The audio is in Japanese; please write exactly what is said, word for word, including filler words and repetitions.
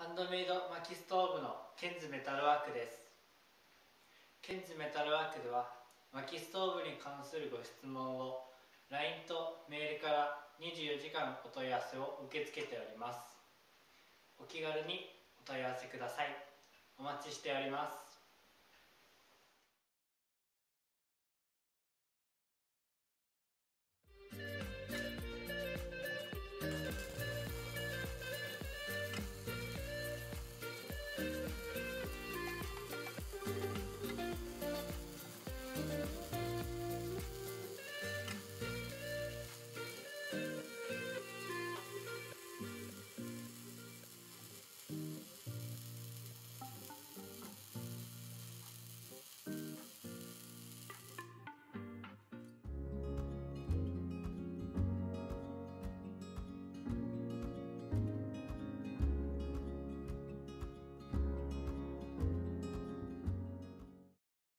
ハンドメイド薪ストーブのケンズメタルワークです。ケンズメタルワークでは薪ストーブに関するご質問を ライン とメールからにじゅうよじかんお問い合わせを受け付けております。お気軽にお問い合わせください。お待ちしております。